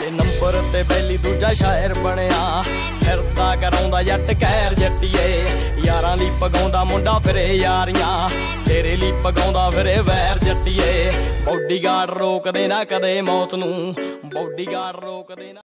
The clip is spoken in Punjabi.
ਪਹਿਲੇ ਨੰਬਰ ਤੇ ਬੈਲੀ ਦੂਜਾ ਸ਼ਾਇਰ ਬਣਿਆ ਫਿਰਦਾ ਕਰਾਉਂਦਾ ਜੱਟ ਕਹਿਰ ਜੱਟੀਏ ਯਾਰਾਂ ਲਈ ਪਗਾਉਂਦਾ ਮੁੰਡਾ ਫਿਰੇ ਯਾਰੀਆਂ ਤੇਰੇ ਲਈ ਪਗਾਉਂਦਾ ਫਿਰੇ ਵੈਰ ਜੱਟੀਏ ਬੌਡੀਗਾਰਡ ਰੋਕਦੇ ਨਾ ਕਦੇ ਮੌਤ ਨੂੰ ਬੌਡੀਗਾਰਡ ਰੋਕਦੇ ਨਾ